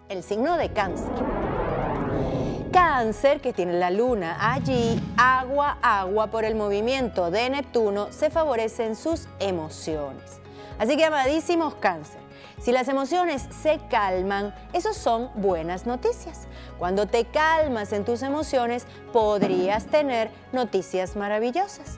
el signo de Cáncer. Cáncer, que tiene la luna allí, agua por el movimiento de Neptuno, se favorecen sus emociones. Así que, amadísimos Cáncer, si las emociones se calman, eso son buenas noticias. Cuando te calmas en tus emociones, podrías tener noticias maravillosas.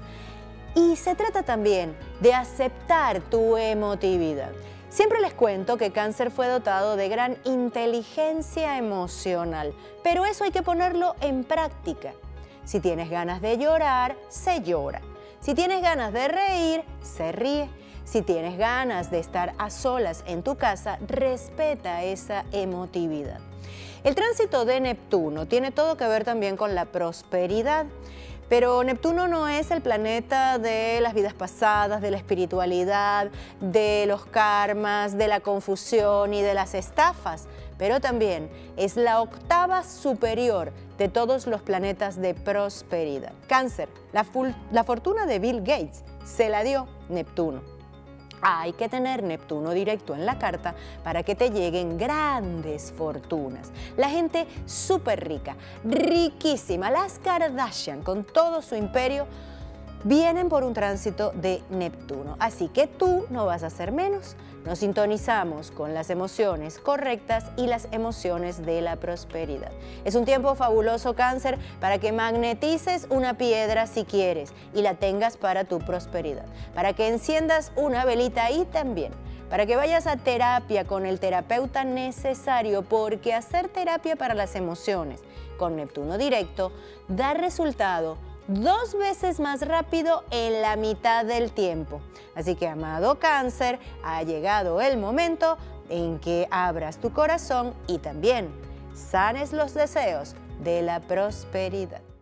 Y se trata también de aceptar tu emotividad. Siempre les cuento que Cáncer fue dotado de gran inteligencia emocional, pero eso hay que ponerlo en práctica. Si tienes ganas de llorar, se llora. Si tienes ganas de reír, se ríe. Si tienes ganas de estar a solas en tu casa, respeta esa emotividad. El tránsito de Neptuno tiene todo que ver también con la prosperidad. Pero Neptuno no es el planeta de las vidas pasadas, de la espiritualidad, de los karmas, de la confusión y de las estafas, pero también es la octava superior de todos los planetas de prosperidad. Cáncer, la fortuna de Bill Gates se la dio Neptuno. Hay que tener Neptuno directo en la carta para que te lleguen grandes fortunas. La gente súper rica, riquísima, las Kardashian con todo su imperio, vienen por un tránsito de Neptuno. Así que tú no vas a ser menos. Nos sintonizamos con las emociones correctas y las emociones de la prosperidad. Es un tiempo fabuloso, Cáncer, para que magnetices una piedra si quieres y la tengas para tu prosperidad. Para que enciendas una velita y también para que vayas a terapia con el terapeuta necesario, porque hacer terapia para las emociones con Neptuno directo da resultado 2 veces más rápido en la mitad del tiempo. Así que, amado Cáncer, ha llegado el momento en que abras tu corazón y también sanes los deseos de la prosperidad.